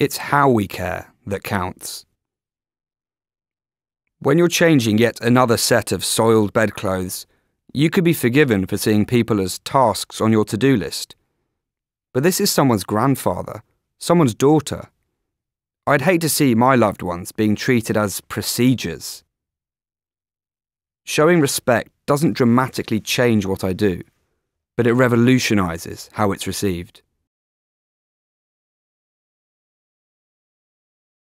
It's how we care that counts. When you're changing yet another set of soiled bedclothes, you could be forgiven for seeing people as tasks on your to-do list. But this is someone's grandfather, someone's daughter. I'd hate to see my loved ones being treated as procedures. Showing respect doesn't dramatically change what I do, but it revolutionises how it's received.